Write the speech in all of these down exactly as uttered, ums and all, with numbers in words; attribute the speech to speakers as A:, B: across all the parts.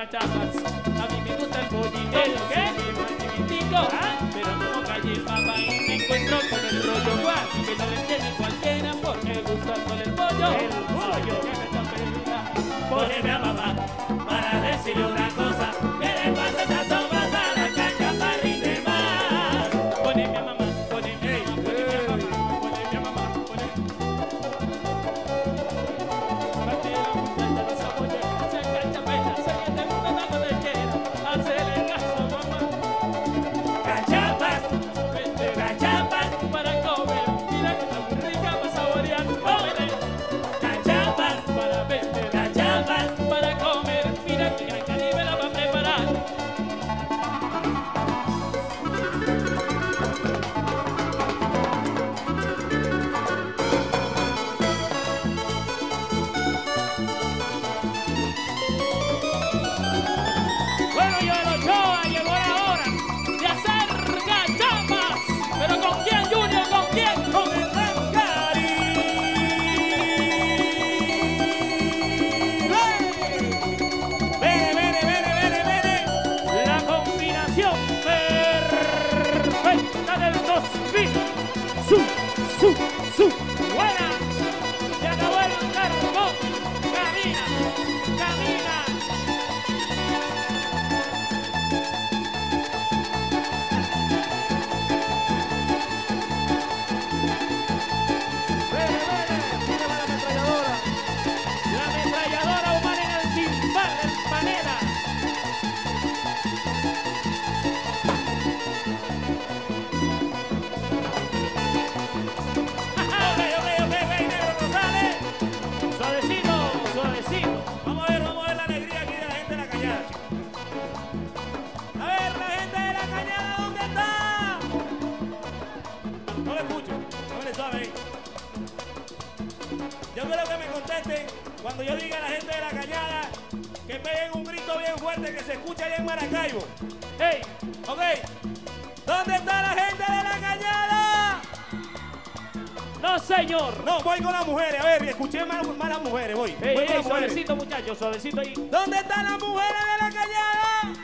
A: cachapas. A mí me gusta el pollinero, ¿qué? Chiquitico, ¿ah? Pero como calle el papá y me encuentro con el rollo guay, que no le entiende cualquiera porque gusta con el pollo. El pollo, que me está pegando. Póneme a mamá para decirle una cosa, que le pasa esa sopas a la cacha para de mar. Póneme a mamá, póneme a mamá, póneme a mamá, póneme a mamá, póneme. Cachapas, cachapas para comer, mira que está muy rica para saborear, cómele. Cachapas para vender, cachapas para comer, mira que Gran Caribe la va a preparar. Bueno, yo de los Ochoa, llegó la hora de hacer cachapas. ¿Pero con quién, Junior? ¿Con quién? Con el Gran Caribe. Vene, vene, vene, vene, vene. La combinación perfecta del dos mil. Su, su, su. Buena. Se acabó el carbón. Camina, camina. Vene, vene, tira la ametralladora. La ametralladora humana en el timbal, en panela. Ok, ok, ok, ok, negro, no sale. Suavecito, suavecito. Vamos a ver, vamos a ver la alegría aquí de la gente de la cañada. A ver, la gente de la cañada, ¿dónde está? No lo escucho, no le suave ahí. Yo quiero que me contesten cuando yo diga a la gente de la cañada que peguen un grito bien fuerte que se escucha allá en Maracaibo. ¡Hey! Ok. ¿Dónde está la gente de la cañada? No, señor. No, voy con las mujeres. A ver, escuché más, más las mujeres. Voy.
B: Ey,
A: voy con
B: ey,
A: las mujeres.
B: suavecito, muchachos, suavecito ahí.
A: ¿Dónde están las mujeres de la cañada?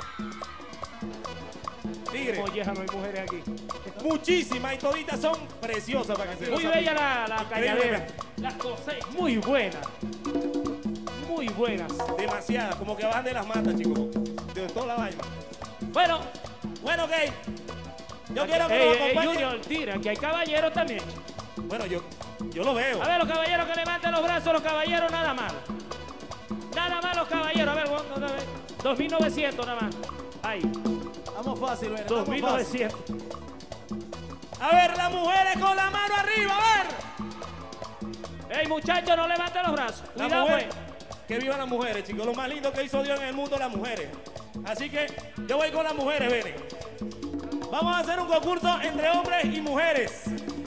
A: Tigre.
B: Oye, no hay mujeres aquí.
A: Muchísimas y toditas son preciosas para que se
B: Muy
A: lo
B: bella
A: saben.
B: la, la
A: Increíble.
B: cañadera. Las cosas muy buenas. Muy buenas.
A: Demasiadas, como que van de las matas, chicos. De toda la vaina.
B: Bueno,
A: Bueno, ok. Yo quiero que
B: ey,
A: nos
B: ey,
A: acompañen.
B: Junior, tira, que hay caballeros también.
A: Bueno, yo, yo lo veo.
B: A ver, los caballeros que levanten los brazos, los caballeros, nada más. Nada más los caballeros. A ver, otra vez. dos mil novecientos nada más. Ahí,
C: Vamos fácil, bueno,
B: dos
C: vamos
B: mil
C: fácil.
B: novecientos.
A: A ver, las mujeres con la mano arriba, a ver.
B: Ey, muchachos, no levanten los brazos.
A: La
B: Cuidado,
A: mujer-
B: pues.
A: Que vivan las mujeres, chicos. Lo más lindo que hizo Dios en el mundo, las mujeres. Así que yo voy con las mujeres, ven. Vamos a hacer un concurso entre hombres y mujeres.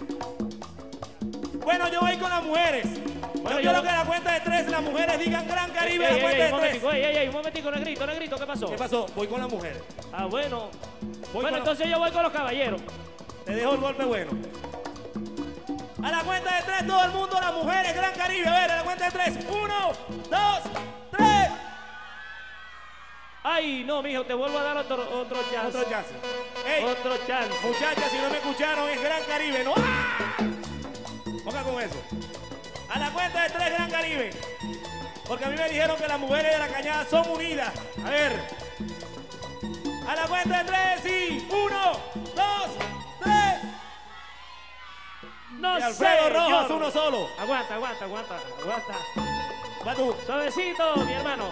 A: Bueno, yo voy con las mujeres.
B: Bueno,
A: yo
B: yo-
A: quiero que a la cuenta de tres las mujeres digan Gran Caribe a
B: Ey,
A: la
B: ey,
A: cuenta
B: ey, un
A: de tres.
B: momentico, ey, ey, ey, un momentico, negrito, negrito, ¿qué pasó?
A: ¿Qué pasó? Voy con las mujeres.
B: Ah, bueno.
A: Voy
B: bueno,
A: con
B: entonces yo voy con los caballeros.
A: Te dejo el golpe bueno. A la cuenta de tres, todo el mundo, las mujeres, Gran Caribe. A ver, a la cuenta de tres. Uno, dos, tres.
B: Ay, no, mijo, te vuelvo a dar otro, otro chance.
A: Otro chance. Ey,
B: Otro chance.
A: muchachas, si no me escucharon, es Gran Caribe, ¿no? ¡Ah! Ponga con eso. A la cuenta de tres, Gran Caribe. Porque a mí me dijeron que las mujeres de la cañada son unidas. A ver. A la cuenta de tres, sí. Uno, dos, tres.
B: No
A: Y Alfredo
B: sé,
A: Rojas,
B: yo-
A: uno solo.
B: Aguanta, aguanta, aguanta, aguanta.
A: Va tú.
B: Suavecito, mi hermano.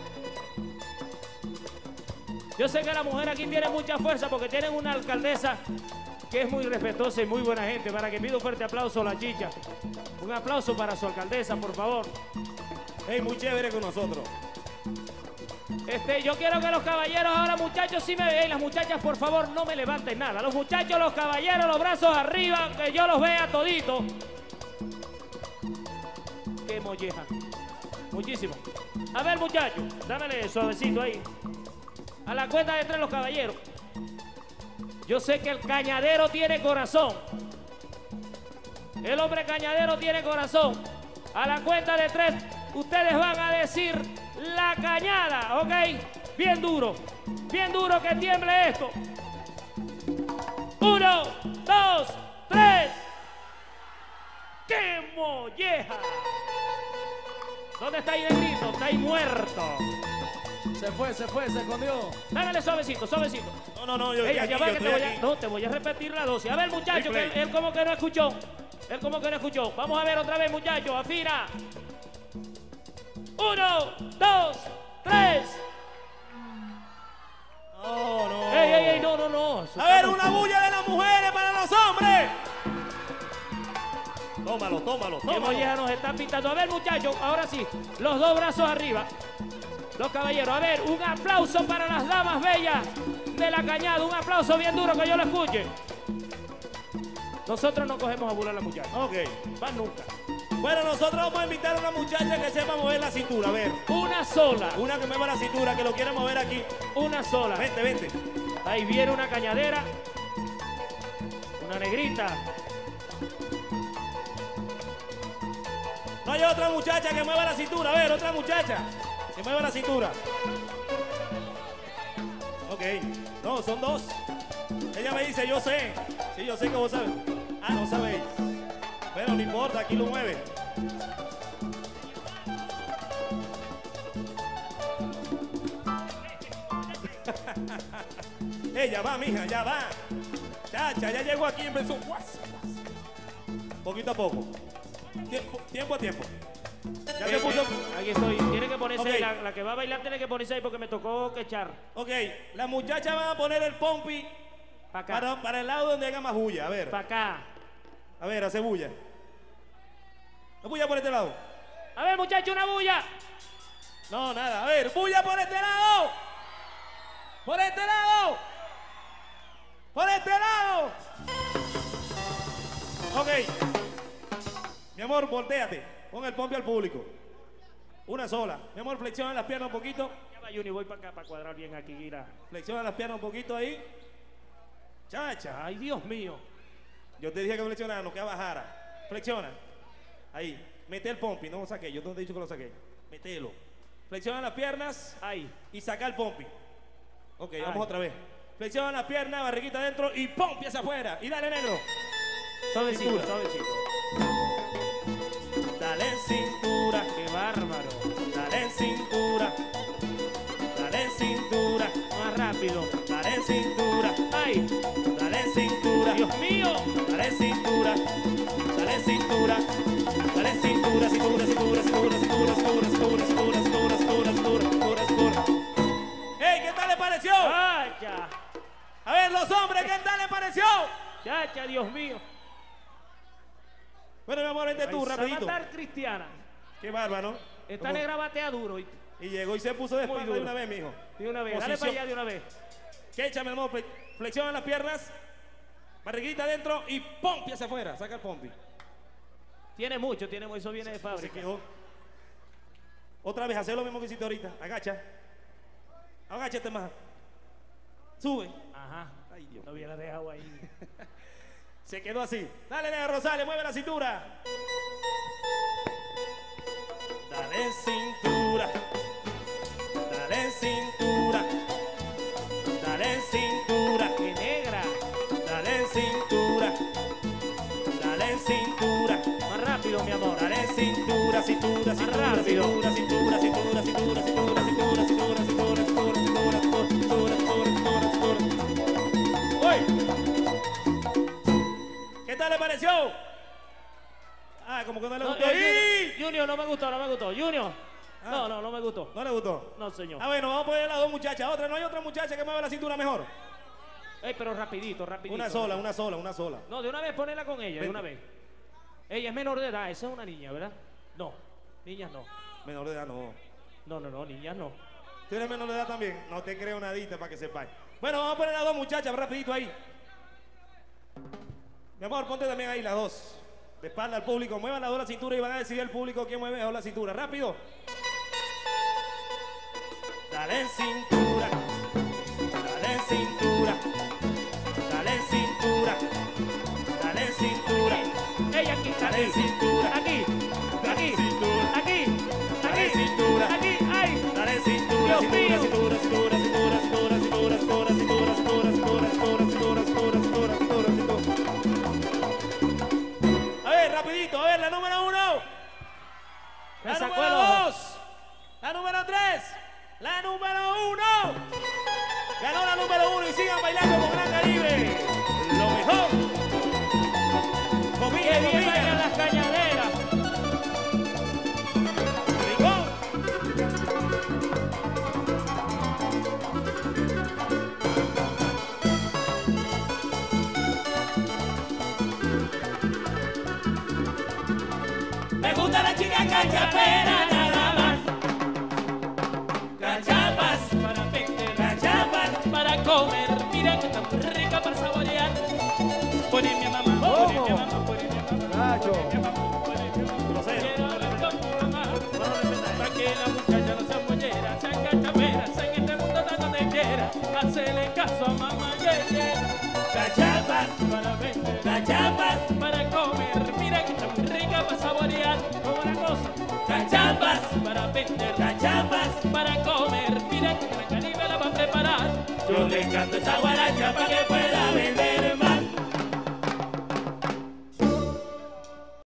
B: Yo sé que la mujer aquí tiene mucha fuerza porque tienen una alcaldesa que es muy respetuosa y muy buena gente. Para que pida un fuerte aplauso a la chicha. Un aplauso para su alcaldesa, por favor.
A: Hey, muy chévere con nosotros.
B: Este, yo quiero que los caballeros ahora, muchachos, sí me ven. Las muchachas, por favor, no me levanten nada. Los muchachos, los caballeros, los brazos arriba, que yo los vea toditos. Qué molleja. Muchísimo. A ver, muchachos, dámele suavecito ahí. A la cuenta de tres, los caballeros. Yo sé que el cañadero tiene corazón. El hombre cañadero tiene corazón. A la cuenta de tres, ustedes van a decir La cañada, ¿ok? Bien duro, bien duro que tiemble esto. Uno, dos, tres. ¡Qué molleja! ¿Dónde está ahí negrito? Está ahí muerto.
C: Se fue, se fue, se escondió.
B: Dágale suavecito, suavecito.
D: No, no, no, yo
B: Ey,
D: estoy
B: ya
D: aquí,
B: va
D: yo
B: que te
D: estoy
B: voy a,
D: aquí.
B: no, te voy a repetir la dosis. A ver, muchacho, que él,
D: Replay.
B: él como que no escuchó. Él como que no escuchó. Vamos a ver otra vez, muchachos. Afina. Uno, dos, tres.
D: No, no.
B: Ey, ey, ey, no, no, no. Eso
D: A
B: está
D: ver,
B: muy-
D: una bulla de las mujeres para los hombres. Tómalo, tómalo,
B: Qué
D: tómalo.
B: molleja nos están pintando. A ver, muchachos, ahora sí. Los dos brazos arriba. Los caballeros. A ver, un aplauso para las damas bellas de la cañada. Un aplauso bien duro que yo lo escuche. Nosotros no cogemos a burlar a la muchacha.
D: Ok.
B: Más nunca.
D: Bueno, nosotros vamos a invitar a una muchacha que sepa mover la cintura. A ver,
B: Una sola.
D: una que mueva la cintura, que lo quiera mover aquí.
B: Una sola.
D: Vente, vente.
B: Ahí viene una cañadera. Una negrita.
D: No hay otra muchacha que mueva la cintura. A ver, otra muchacha que mueva la cintura. Ok. No, son dos. Ella me dice, yo sé. Sí, yo sé que vos sabes. Ah, no sabéis. Bueno, no importa, aquí lo mueve. Ella va, mija, ya va. Chacha, ya llegó aquí y empezó. guas, guas. Poquito a poco. Tiempo, tiempo a tiempo. Ya se
B: Eh,
D: puso.
B: eh, Aquí estoy. Tiene que ponerse
D: Ok.
B: ahí. La, la que va a bailar tiene que ponerse ahí porque me tocó que echar.
D: Ok, las muchachas van a poner el pompi
B: Para acá.
D: para, para el lado donde haga más bulla. A ver,
B: Para acá.
D: a ver, hace bulla. ¿No bulla por este lado?
B: A ver, muchachos, una bulla.
D: No, nada. A ver, bulla por este lado. Por este lado. Por este lado. Ok. Mi amor, volteate. Pon el pompi al público. Una sola. Mi amor, flexiona las piernas un poquito.
B: Ya va, Juni, voy para acá para cuadrar bien aquí. Mira.
D: Flexiona las piernas un poquito ahí. Chacha.
B: Ay, Dios mío.
D: Yo te dije que flexionara, no que bajara. Flexiona. Ahí. Mete el pompi, no lo saqué. Yo no te he dicho que lo saqué. Mételo. Flexiona las piernas
B: Ahí.
D: y saca el pompi. Ok,
B: Ay.
D: vamos otra vez. Flexiona las piernas, barriguita adentro y pompi hacia afuera. Y dale, negro.
B: Suavecito,
D: Cintura.
B: suavecito.
D: Dale en cintura.
B: Qué bárbaro.
D: Dale en cintura. Dale en cintura.
B: Más rápido.
D: Dale en cintura.
B: Ay,
D: Dale en cintura.
B: Dios mío.
D: Dale en cintura. Dale en cintura. Dale en cintura, cintura, cintura, cintura, cintura, cintura, cintura, cintura, cintura, cintura, cintura, cintura, cintura. ¡Ey! ¿Qué tal le pareció?
B: Ay, ya.
D: A ver, los hombres, ¿qué tal le pareció?
B: Ya, ya, Dios mío.
D: Bueno, mi amor, vente tú,
B: Ay, se va a
D: rapidito.
B: matar Cristiana.
D: Qué bárbaro.
B: Esta
D: Como-
B: negra batea duro. Y,
D: Y llegó y se puso de
B: Muy
D: espalda de
B: duro.
D: una vez, mijo.
B: de una vez. Dale
D: Posición.
B: para allá de una vez.
D: Que échame, amor. fle- Flexiona las piernas. Barriguita adentro y pompi hacia afuera. Saca el pompi.
B: Tiene mucho, tiene mucho. Eso viene de
D: Se
B: fábrica.
D: quedó. Otra vez, hacer lo mismo que hiciste ahorita. Agacha. Agáchate más. Sube.
B: Ajá.
D: Ay, Dios.
B: No hubiera dejado ahí.
D: Se quedó así. Dale, Nega Rosales, mueve la cintura. Dale en cintura. Dale en cintura. Dale en cintura.
B: ¡Qué negra!
D: Dale en cintura. Dale en cintura.
B: Más rápido, mi amor.
D: Dale en cintura, cintura, cintura,
B: rápido.
D: cintura, cintura, cintura, cintura, cintura, cintura, cintura, cintura, cintura, cintura, cintura, cintura, cintura, cintura. ¡Uy! ¿Qué tal le pareció? Ah, como que no le
B: No,
D: gustó.
B: eh,
D: ¡Ih!
B: Junior, Junior, no me gustó, no me gustó. Junior.
D: Ah.
B: No, no, no me gustó.
D: ¿No le gustó?
B: No, señor.
D: Ah, bueno, vamos a poner las dos muchachas. Otra, ¿no hay otra muchacha que mueva la cintura mejor?
B: Ey, pero rapidito, rapidito.
D: Una sola, una sola, una sola.
B: No, de una vez ponela con ella, de
D: Vente.
B: una vez. Ella es menor de edad, esa es una niña, ¿verdad? No, niñas no.
D: Menor de edad, no.
B: No, no, no, niñas no.
D: ¿Tú eres menor de edad también? No te creo nadita para que sepáis. Bueno, vamos a poner las dos muchachas rapidito ahí. Mi amor, ponte también ahí las dos. De espalda al público. Muevan las dos la cintura y van a decidir el público quién mueve mejor la cintura. ¡Rápido! Dale en cintura. Dale en cintura. Dale en cintura. Dale en cintura.
B: Ella aquí,
D: Dale
B: aquí,
D: en cintura.
B: aquí,
D: Dale
B: aquí,
D: en cintura.
B: aquí,
D: Dale en
B: aquí,
D: cintura.
B: aquí, ay. Dios mío.
D: cintura, cintura, cintura, cintura, cintura, cintura, cintura, cintura, cintura, cintura, cintura, cintura, cintura, cintura, cintura. A ver, rapidito, a ver, la número uno. La
B: Me sacó
D: número
B: el ojo.
D: dos. La número tres. La número uno. Ganó la número uno y sigan bailando con Gran Caribe. Lo mejor.
B: Que
D: Comida,
B: bien bailan
D: comida.
B: las cañaderas.
D: Rincón.
A: Me gusta la chica cachapera nada más. Cachapas para vender, cachapas para comer. Mira que tan rica para saborear. Pone mi mamá, pone mi mamá, pone mi mamá,
C: Nacho.
A: pone mi mamá, pone mi mamá.
D: Grosero.
A: Quiero hablar con mi mamá para que la muchacha no sea pollera, sea cachapera, sea en este mundo tan donde quiera. Hacele caso a mamá, yeah, yeah. Cachapas para vender, cachapas para comer. Mira que tan rica para saborear.
B: Como una cosa.
A: Cachapas para vender, cachapas para comer. Mira que la Caribe la va a preparar. Yo le canto esa guaracha para que pueda